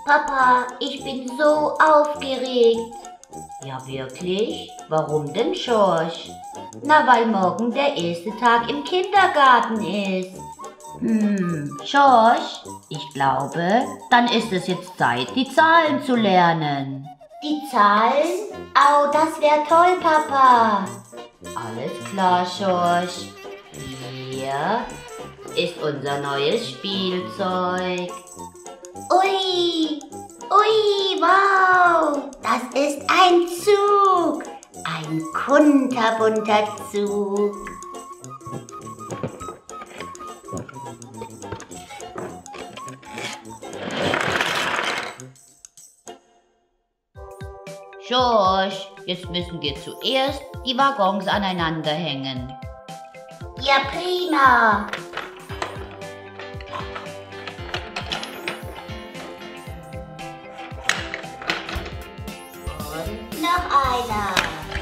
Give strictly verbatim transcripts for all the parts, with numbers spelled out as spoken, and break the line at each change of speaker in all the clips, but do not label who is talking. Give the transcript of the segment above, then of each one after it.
Papa, ich bin so aufgeregt.
Ja, wirklich? Warum denn, Schorsch? Na, weil morgen der erste Tag im Kindergarten ist. Hm, Schorsch, ich glaube, dann ist es jetzt Zeit, die Zahlen zu lernen.
Die Zahlen? Au, das wäre toll, Papa.
Alles klar, Schorsch. Hier ist unser neues Spielzeug.
Ui, ui, wow, das ist ein Zug. Ein kunterbunter Zug.
Schorsch, jetzt müssen wir zuerst die Waggons aneinander hängen.
Ja, prima. Und noch einer.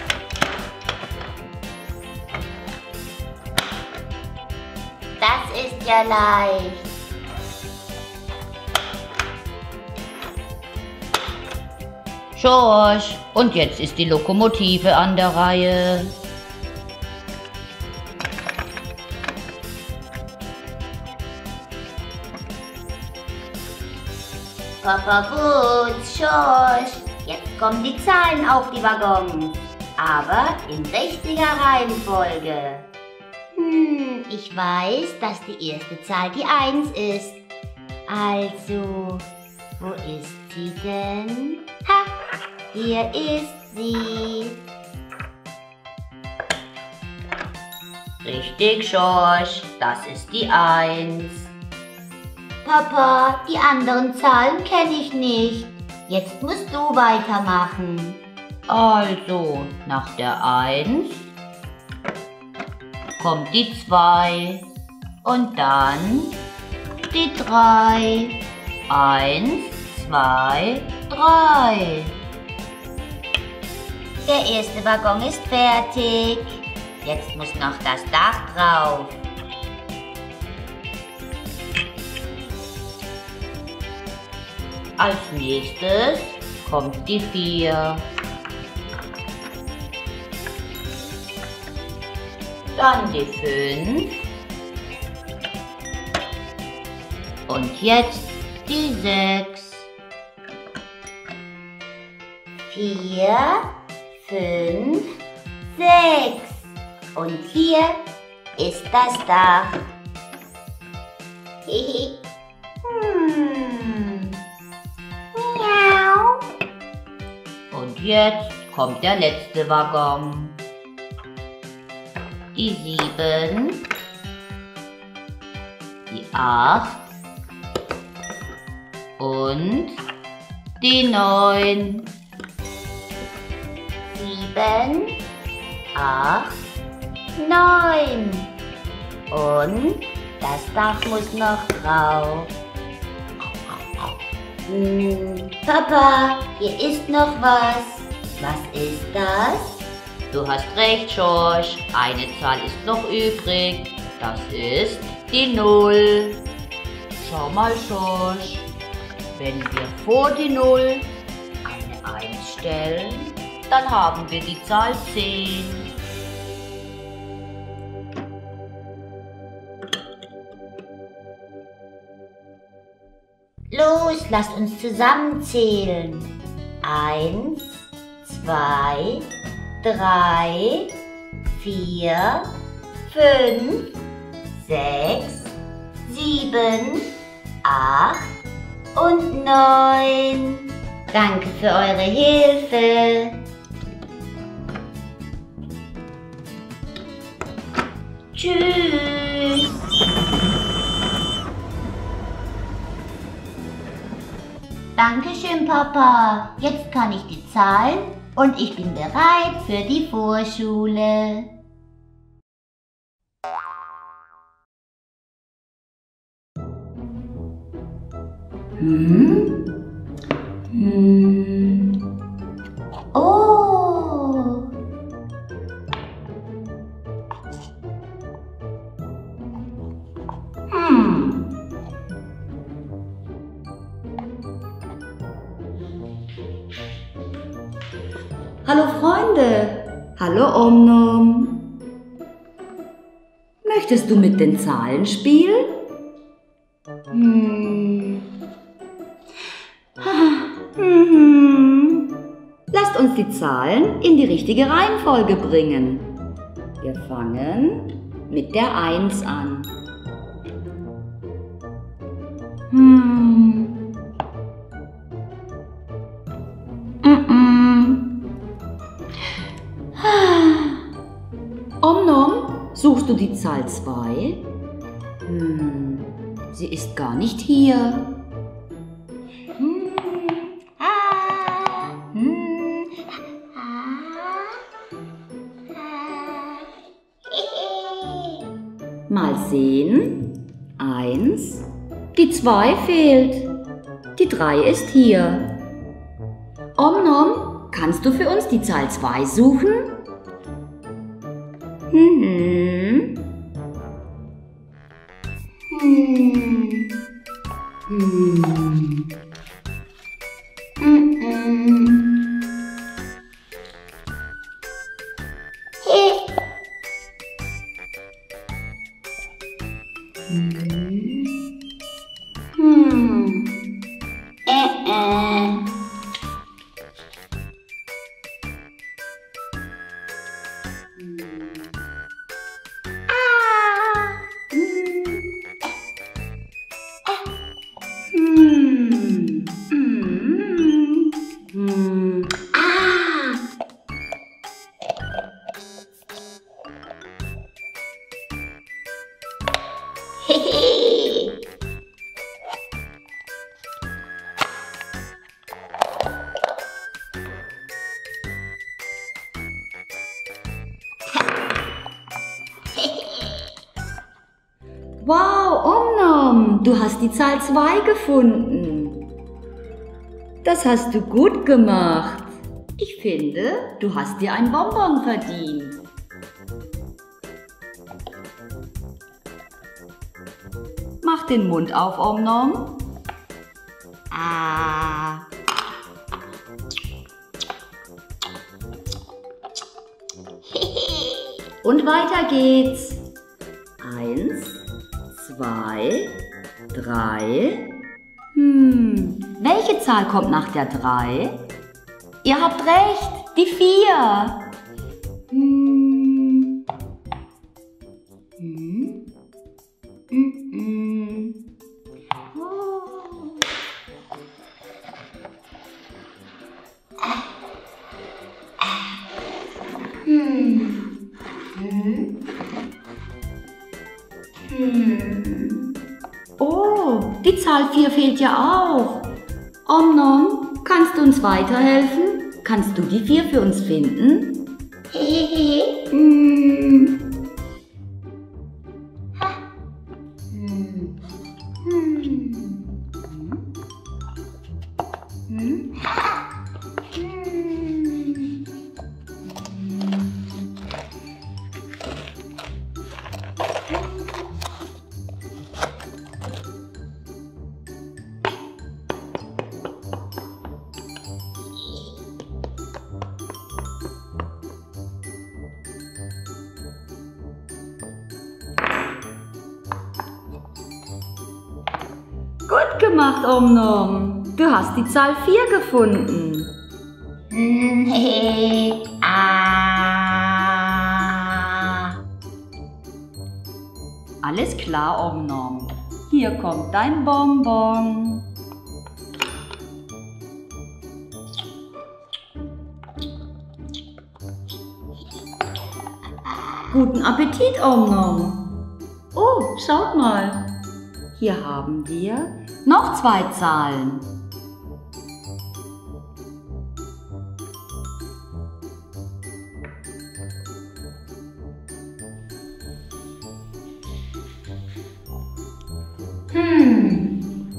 Das ist ja leicht.
Schorsch, und jetzt ist die Lokomotive an der Reihe.
Papa gut, Schorsch. Jetzt kommen die Zahlen auf die Waggons. Aber in richtiger Reihenfolge. Hm, ich weiß, dass die erste Zahl die eins ist. Also, wo ist sie denn? Ha, hier ist sie.
Richtig, Schorsch, das ist die eins.
Papa, die anderen Zahlen kenne ich nicht. Jetzt musst du weitermachen.
Also, nach der eins kommt die zwei und dann die drei. eins, zwei, drei.
Der erste Waggon ist fertig.
Jetzt muss noch das Dach drauf. Als nächstes kommt die vier. Dann die fünf. Und jetzt die sechs.
Vier, fünf, sechs. Und hier ist das Dach. Hehe. Hm. Miau.
Und jetzt kommt der letzte Waggon. Die sieben. Die acht. Und die neun.
Sieben, acht, neun. Und das Dach muss noch drauf. Hm, Papa, hier ist noch was. Was ist das?
Du hast recht, Schorsch. Eine Zahl ist noch übrig. Das ist die Null. Schau mal, Schorsch. Wenn wir vor die Null eine eins stellen, dann haben wir die Zahl zehn.
Los, lasst uns zusammenzählen. Eins, zwei, drei, vier, fünf, sechs, sieben, acht und neun. Danke für eure Hilfe. Tschüss. Dankeschön, Papa. Jetzt kann ich die Zahlen und ich bin bereit für die Vorschule. Hm? Hm. Oh. Hm.
Hallo Freunde. Hallo Omnom. Möchtest du mit den Zahlen spielen? Hm. Mhm. Lasst uns die Zahlen in die richtige Reihenfolge bringen. Wir fangen mit der eins an. Hm. Mm-mm. Omnom, suchst du die Zahl zwei? Hm. Sie ist gar nicht hier.
Hm. Ah. Hm. Ah. Ah.
Mal sehen. Eins. Die zwei fehlt. Die drei ist hier. Omnom, kannst du für uns die Zahl zwei suchen? Mhm.
Hm.
Hm.
Mm-mm. He. Hm. Äh, äh. Ah.
Hm. Hm. Hm.
Ah. Hehe.
Wow, Omnom, du hast die Zahl zwei gefunden. Das hast du gut gemacht. Ich finde, du hast dir ein Bonbon verdient. Mach den Mund auf, Omnom.
Ah.
Und weiter geht's. Eins, zwei, drei. Hm, welche Zahl kommt nach der drei? Ihr habt recht, die vier. Hm. Hm. Hm, hm. Oh.
Hm. Hm. Hm.
Oh, die Zahl vier fehlt ja auch. Omnom, kannst du uns weiterhelfen? Kannst du die vier für uns finden?
Hehehe.
Hm.
Hm. Hm. Hm.
Gut gemacht, Omnom. Du hast die Zahl vier gefunden.
Hm. Hehe. Ah.
Alles klar, Omnom. Hier kommt dein Bonbon. Guten Appetit, Omnom. Oh, schaut mal. Hier haben wir noch zwei Zahlen.
Hm.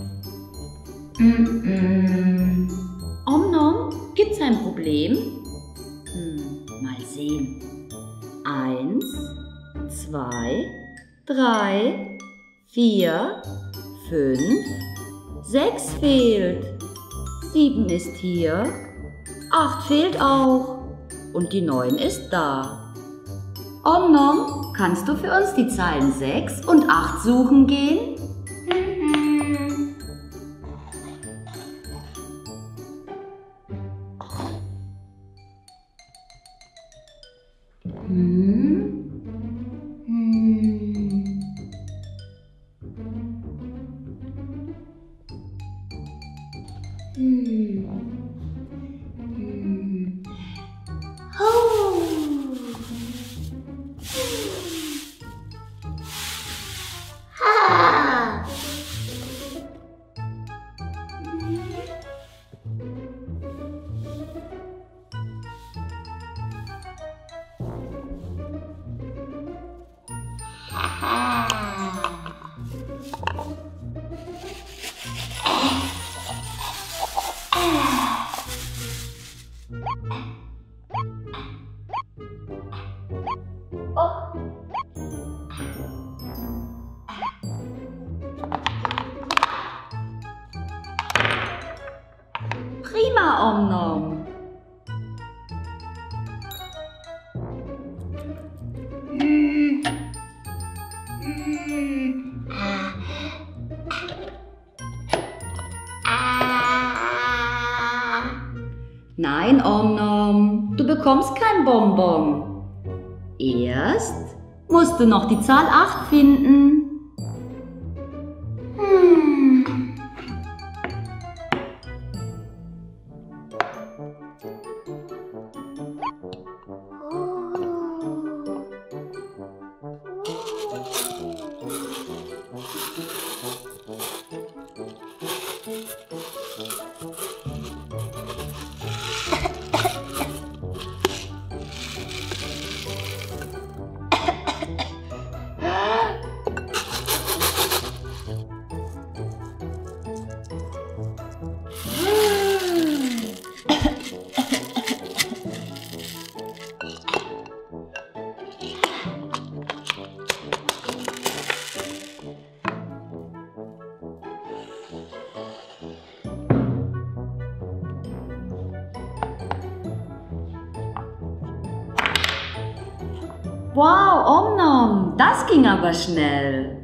Mm-mm.
Omnom, gibt's ein Problem? Hm, mal sehen. Eins, zwei, drei, vier, fünf, sechs fehlt. Sieben ist hier. Acht fehlt auch. und die neun ist da. Om Nom, kannst du für uns die Zahlen sechs und acht suchen gehen?
Mhm.
Hm?
Hm. Hm. Hm. Oh. Ha. Ha.
Prima, Om Nom.
Hm. Hm. Ah. Ah.
Nein, Om Nom, du bekommst kein Bonbon. Erst musst du noch die Zahl acht finden.
Hm.
Wow, Om Nom, das ging aber schnell.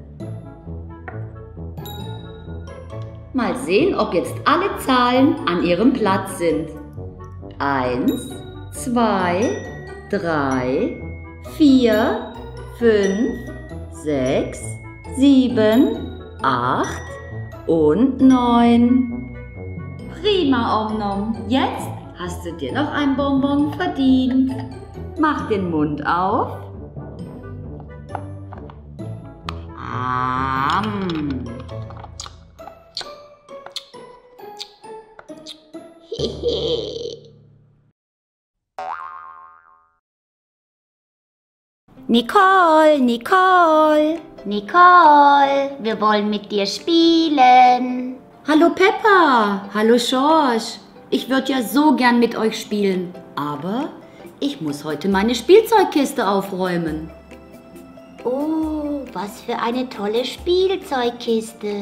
Mal sehen, ob jetzt alle Zahlen an ihrem Platz sind. Eins, zwei, drei, vier, fünf, sechs, sieben, acht und neun. Prima, Om Nom. Jetzt hast du dir noch ein Bonbon verdient. Mach den Mund auf. Am.
Nicole, Nicole, Nicole, wir wollen mit dir spielen.
Hallo Peppa, hallo George. Ich würde ja so gern mit euch spielen, aber ich muss heute meine Spielzeugkiste aufräumen.
Oh, was für eine tolle Spielzeugkiste.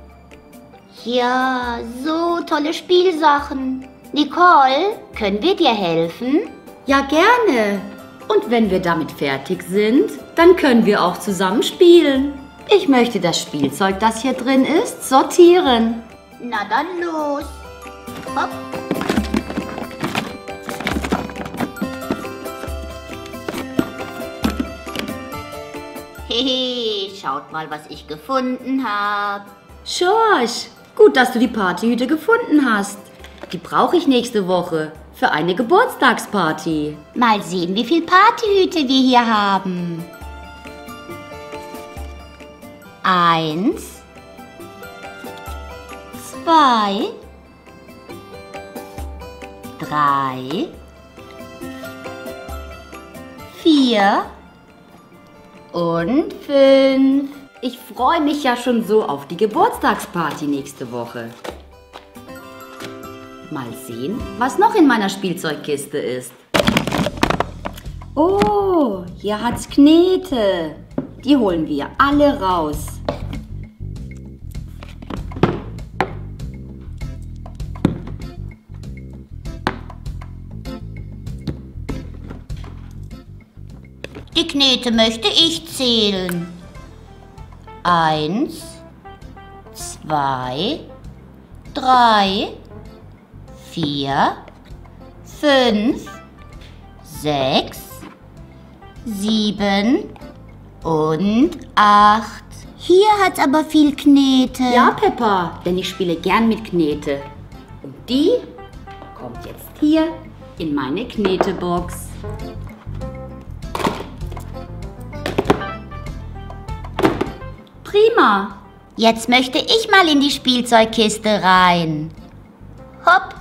Ja, so tolle Spielsachen. Nicole, können wir dir helfen?
Ja, gerne. Und wenn wir damit fertig sind, dann können wir auch zusammen spielen. Ich möchte das Spielzeug, das hier drin ist, sortieren.
Na dann los. Hopp. Hehe, schaut mal, was ich gefunden habe.
George, gut, dass du die Partyhüte gefunden hast. Die brauche ich nächste Woche für eine Geburtstagsparty.
Mal sehen, wie viel Partyhüte wir hier haben. Eins, zwei, drei, vier und fünf.
Ich freue mich ja schon so auf die Geburtstagsparty nächste Woche. Mal sehen, was noch in meiner Spielzeugkiste ist. Oh, hier hat's Knete. Die holen wir alle raus.
Knete möchte ich zählen. Eins, zwei, drei, vier, fünf, sechs, sieben und acht. Hier hat's aber viel Knete.
Ja, Peppa, denn ich spiele gern mit Knete. Und die kommt jetzt hier in meine Knetebox. Prima.
Jetzt möchte ich mal in die Spielzeugkiste rein. Hopp.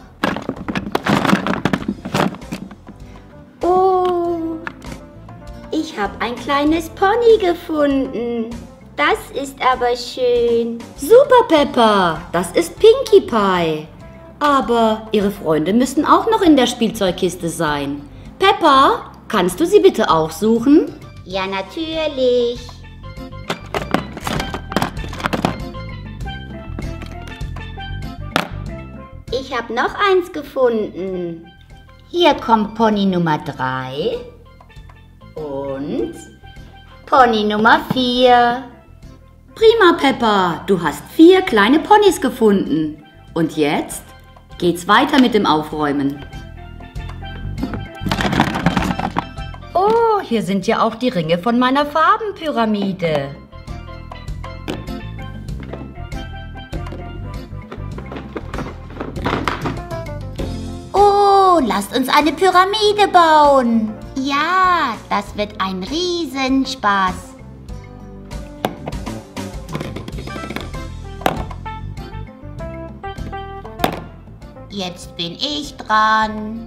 Oh, ich habe ein kleines Pony gefunden. Das ist aber schön. Super, Peppa. Das ist Pinkie Pie. Aber ihre Freunde müssen auch noch in der Spielzeugkiste sein. Peppa, kannst du sie bitte auch suchen?
Ja, natürlich.
Ich habe noch eins gefunden.
Hier kommt Pony Nummer drei und Pony Nummer vier.
Prima, Peppa. Du hast vier kleine Ponys gefunden. Und jetzt geht's weiter mit dem Aufräumen. Oh, hier sind ja auch die Ringe von meiner Farbenpyramide.
Oh, lasst uns eine Pyramide bauen. Ja, das wird ein Riesenspaß. Jetzt bin ich dran.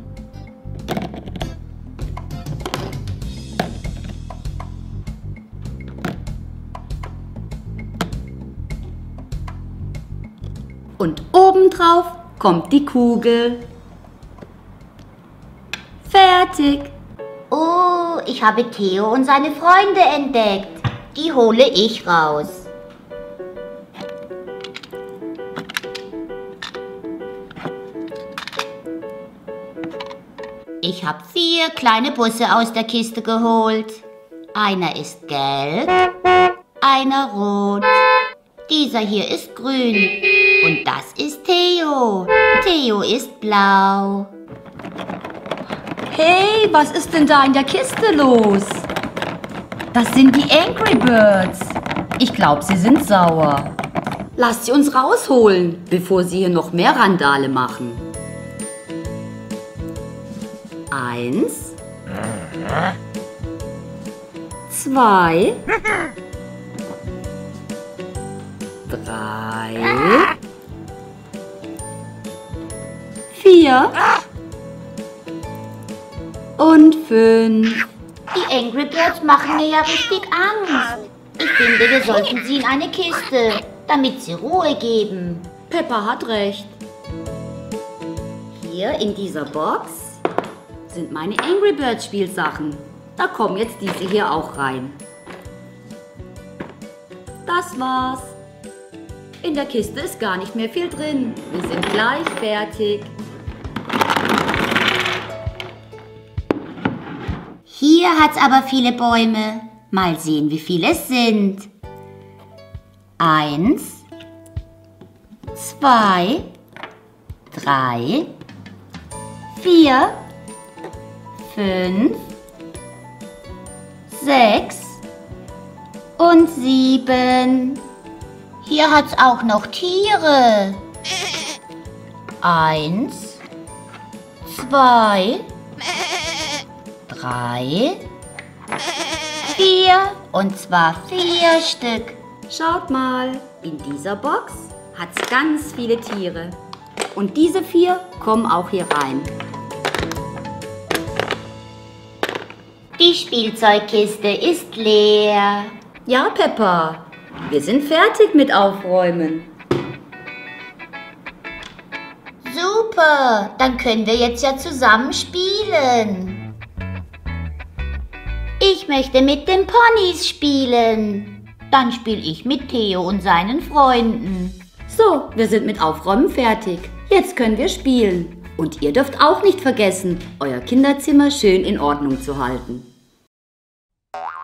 Und obendrauf kommt die Kugel. Fertig.
Oh, ich habe Theo und seine Freunde entdeckt. Die hole ich raus. Ich habe vier kleine Busse aus der Kiste geholt. Einer ist gelb, einer rot. Dieser hier ist grün. Und das ist Theo. Theo ist blau.
Hey, was ist denn da in der Kiste los? Das sind die Angry Birds. Ich glaube, sie sind sauer. Lasst sie uns rausholen, bevor sie hier noch mehr Randale machen. Eins. Zwei. Drei. Vier. Und fünf.
Die Angry Birds machen mir ja richtig Angst. Ich finde, wir sollten sie in eine Kiste, damit sie Ruhe geben.
Peppa hat recht. Hier in dieser Box sind meine Angry Birds Spielsachen. Da kommen jetzt diese hier auch rein. Das war's. In der Kiste ist gar nicht mehr viel drin. Wir sind gleich fertig.
Hier hat's aber viele Bäume. Mal sehen, wie viele es sind. Eins, zwei, drei, vier, fünf, sechs und sieben. Hier hat's auch noch Tiere. Eins, zwei, drei, vier und zwar vier Stück.
Schaut mal, in dieser Box hat's ganz viele Tiere. Und diese vier kommen auch hier rein.
Die Spielzeugkiste ist leer.
Ja, Peppa, wir sind fertig mit Aufräumen.
Super, dann können wir jetzt ja zusammen spielen. Ich möchte mit den Ponys spielen. Dann spiele ich mit Theo und seinen Freunden.
So, wir sind mit Aufräumen fertig. Jetzt können wir spielen. Und ihr dürft auch nicht vergessen, euer Kinderzimmer schön in Ordnung zu halten.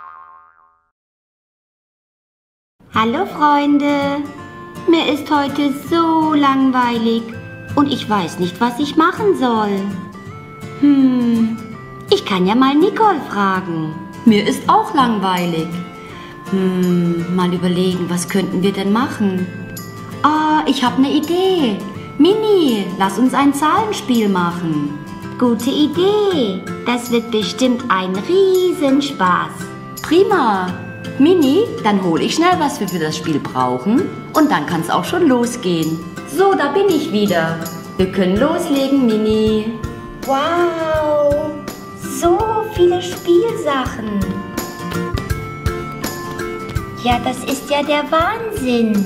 Hallo Freunde, mir ist heute so langweilig und ich weiß nicht, was ich machen soll. Hm, ich kann ja mal Nicole fragen. Mir ist auch langweilig. Hm, mal überlegen, was könnten wir denn machen? Ah, ich habe eine Idee. Mini, lass uns ein Zahlenspiel machen. Gute Idee. Das wird bestimmt ein Riesenspaß. Prima. Mini, dann hole ich schnell, was wir für das Spiel brauchen und dann kann es auch schon losgehen. So, da bin ich wieder. Wir können loslegen, Mini. Wow, so viele Spielsachen. Ja, das ist ja der Wahnsinn.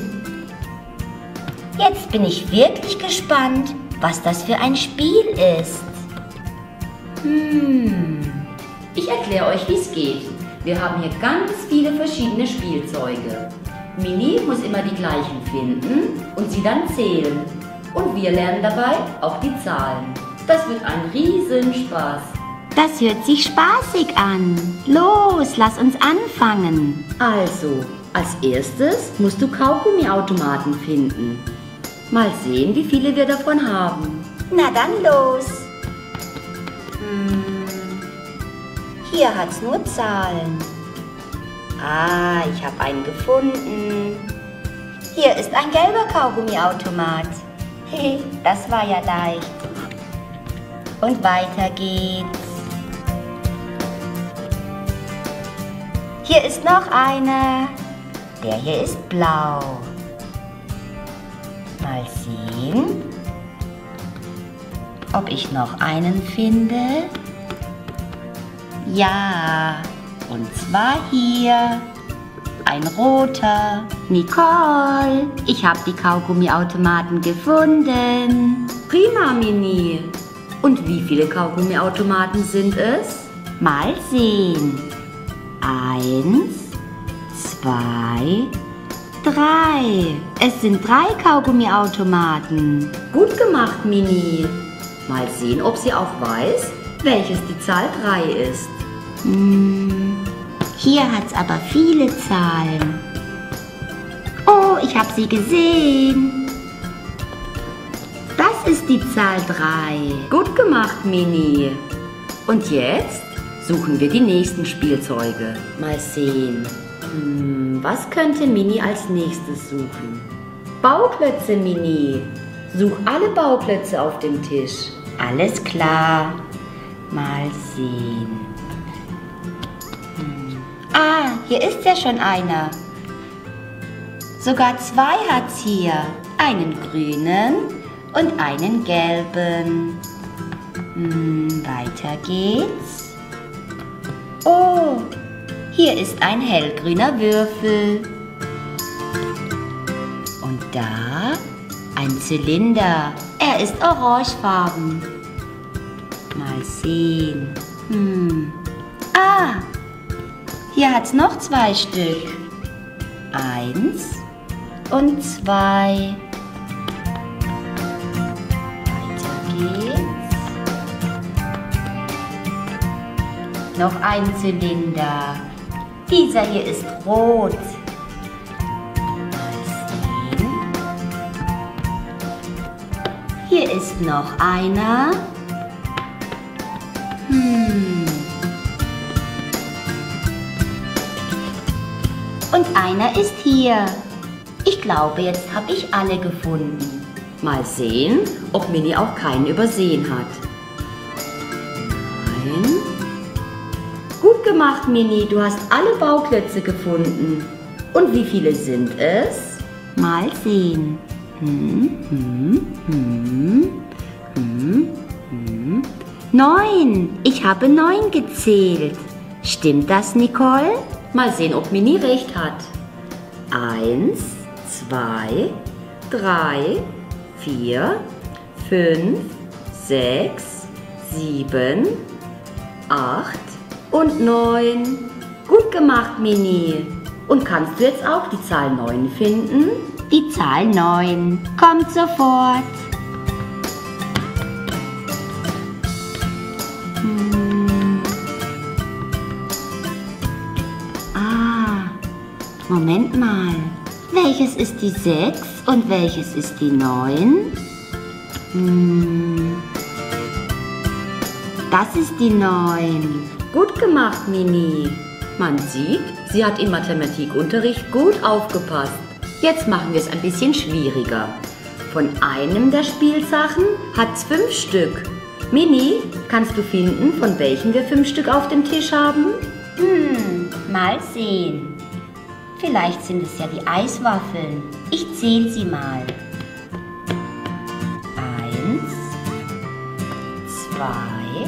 Jetzt bin ich wirklich gespannt, was das für ein Spiel ist. Hm,
Ich erkläre euch, wie es geht. Wir haben hier ganz viele verschiedene Spielzeuge. Mini muss immer die gleichen finden und sie dann zählen. Und wir lernen dabei auch die Zahlen. Das wird ein Riesenspaß.
das hört sich spaßig an. Los, lass uns anfangen.
Also, als erstes musst du Kaugummiautomaten finden. Mal sehen, wie viele wir davon haben.
Na dann los. Hm. Hier hat's nur Zahlen. Ah, ich habe einen gefunden. Hier ist ein gelber Kaugummiautomat. Hey, das war ja leicht. Und weiter geht's. Hier ist noch einer. Der hier ist blau. Mal sehen, ob ich noch einen finde. Ja, und zwar hier. Ein roter. Nicole, ich habe die Kaugummiautomaten gefunden.
Prima, Mini. Und wie viele Kaugummiautomaten sind es?
Mal sehen. Eins, zwei, drei. Es sind drei Kaugummiautomaten.
Gut gemacht, Mini. Mal sehen, ob sie auch weiß, welches die Zahl drei ist.
Hm, hier hat's aber viele Zahlen. Oh, ich habe sie gesehen. Das ist die Zahl drei.
Gut gemacht, Mini. Und jetzt suchen wir die nächsten Spielzeuge. Mal sehen. Hm, was könnte Mini als nächstes suchen? Bauklötze, Mini. Such alle Bauklötze auf dem Tisch.
Alles klar. Mal sehen. Hm. Ah, hier ist ja schon einer. Sogar zwei hat's hier. Einen grünen und einen gelben. Hm, weiter geht's. Oh, hier ist ein hellgrüner Würfel. Und da ein Zylinder. Er ist orangefarben. Mal sehen. Hm. Ah, hier hat's noch zwei Stück. Eins und zwei. Weiter geht's. Noch ein Zylinder. Dieser hier ist rot. Mal sehen. Hier ist noch einer. Hm. Und einer ist hier. Ich glaube, jetzt habe ich alle gefunden.
Mal sehen, ob Mini auch keinen übersehen hat. Nein. Gut gemacht, Mini. Du hast alle Bauklötze gefunden. Und wie viele sind es?
Mal sehen. Hm, hm, hm, hm, hm. Neun. Ich habe neun gezählt. Stimmt das, Nicole?
Mal sehen, ob Mini recht hat. Eins, zwei, drei, vier, fünf, sechs, sieben, acht und neun. Gut gemacht, Mini. Und kannst du jetzt auch die Zahl neun finden?
Die Zahl neun kommt sofort. Hm. Ah, Moment mal. Welches ist die sechs und welches ist die neun? Hm. Das ist die neun.
Gut gemacht, Mini. Man sieht, sie hat im Mathematikunterricht gut aufgepasst. Jetzt machen wir es ein bisschen schwieriger. Von einem der Spielsachen hat es fünf Stück. Mini, kannst du finden, von welchen wir fünf Stück auf dem Tisch haben?
Hm, mal sehen. Vielleicht sind es ja die Eiswaffeln. Ich zähle sie mal. Eins, zwei,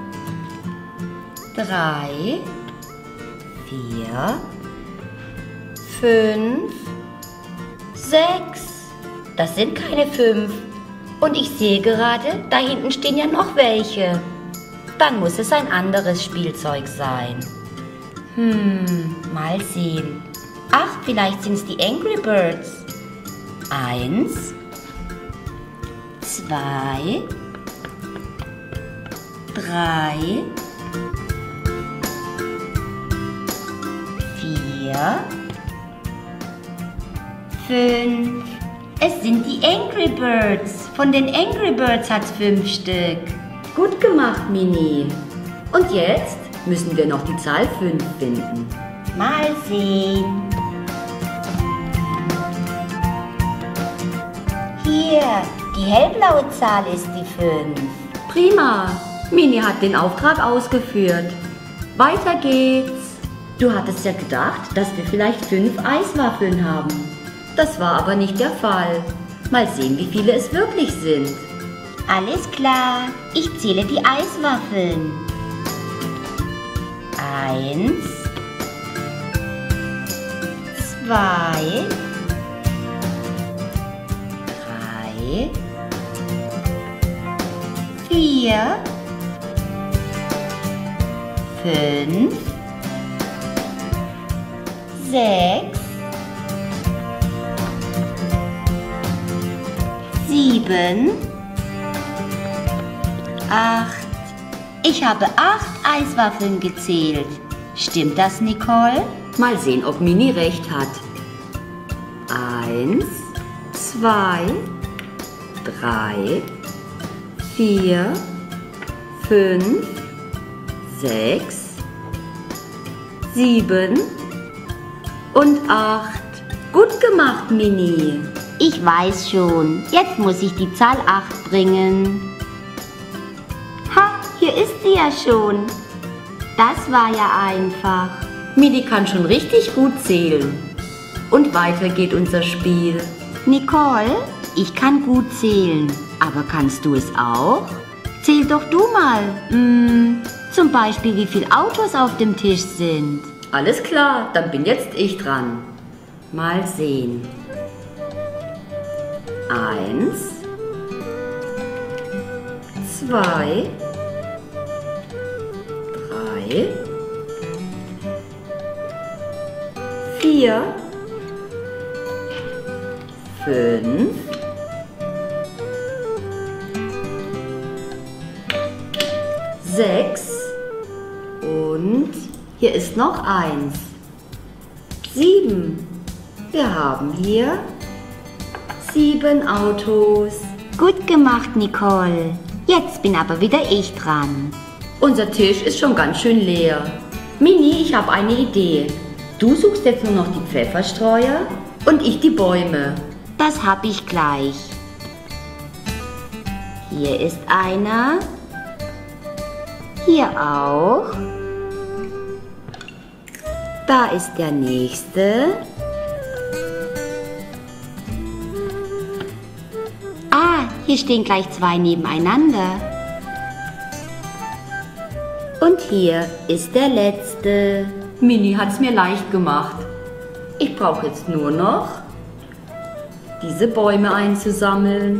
drei, vier,
Fünf, sechs. Das sind keine fünf. Und ich sehe gerade, da hinten stehen ja noch welche. Dann muss es ein anderes Spielzeug sein.
Hm, mal sehen. Ach, vielleicht sind es die Angry Birds. Eins, zwei, drei, vier, fünf. Es sind die Angry Birds. Von den Angry Birds hat es fünf Stück.
Gut gemacht, Mini. Und jetzt müssen wir noch die Zahl fünf finden.
Mal sehen. Hier, die hellblaue Zahl ist die fünf.
Prima. Mini hat den Auftrag ausgeführt. Weiter geht's. Du hattest ja gedacht, dass wir vielleicht fünf Eiswaffeln haben. Das war aber nicht der Fall. Mal sehen, wie viele es wirklich sind.
Alles klar, ich zähle die Eiswaffeln. Eins, zwei, drei, vier, fünf, sechs, sieben, acht. Ich habe acht Eiswaffeln gezählt. Stimmt das, Nicole?
Mal sehen, ob Mini recht hat. Eins, zwei, drei, vier, fünf, sechs, sieben und acht. Gut gemacht, Mini.
Ich weiß schon. Jetzt muss ich die Zahl acht bringen. Ha, hier ist sie ja schon. Das war ja einfach.
Mini kann schon richtig gut zählen. Und weiter geht unser Spiel.
Nicole, ich kann gut zählen. Aber kannst du es auch? Zähl doch du mal. Hm, zum Beispiel, wie viele Autos auf dem Tisch sind.
Alles klar, dann bin jetzt ich dran. Mal sehen. Eins, zwei, drei, vier, fünf, sechs und hier ist noch eins. Sieben. Wir haben hier sieben Autos.
Gut gemacht, Nicole. Jetzt bin aber wieder ich dran.
Unser Tisch ist schon ganz schön leer. Mini, ich habe eine Idee. Du suchst jetzt nur noch die Pfefferstreuer und ich die Bäume.
Das habe ich gleich. Hier ist einer. Hier auch. Da ist der nächste. Ah, hier stehen gleich zwei nebeneinander. Und hier ist der letzte.
Mini hat es mir leicht gemacht. Ich brauche jetzt nur noch diese Bäume einzusammeln.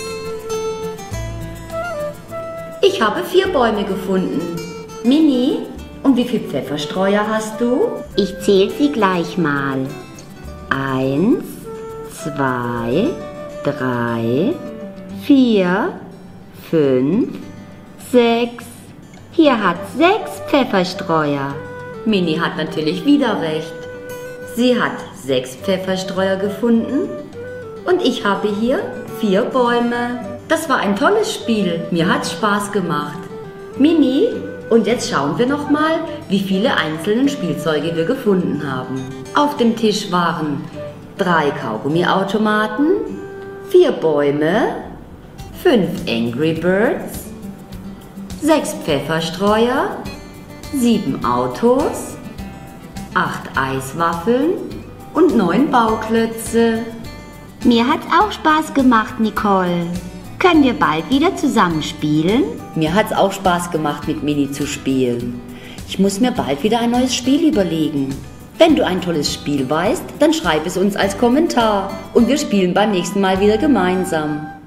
Ich habe vier Bäume gefunden. Mini, und wie viel Pfefferstreuer hast du?
Ich zähle sie gleich mal. Eins, zwei, drei, vier, fünf, sechs. Hier hat sechs Pfefferstreuer.
Mini hat natürlich wieder recht. Sie hat
sechs Pfefferstreuer gefunden und ich habe hier vier Bäume. Das war ein tolles Spiel. Mir hat's Spaß gemacht. Mini, und jetzt schauen wir noch mal, wie viele einzelne Spielzeuge wir gefunden haben. Auf dem Tisch waren drei Kaugummiautomaten, vier Bäume, fünf Angry Birds, sechs Pfefferstreuer, sieben Autos, acht Eiswaffeln und neun Bauklötze.
Mir hat's auch Spaß gemacht, Nicole. Können wir bald wieder zusammen spielen?
Mir hat's auch Spaß gemacht, mit Mini zu spielen. Ich muss mir bald wieder ein neues Spiel überlegen. Wenn du ein tolles Spiel weißt, dann schreib es uns als Kommentar und wir spielen beim nächsten Mal wieder gemeinsam.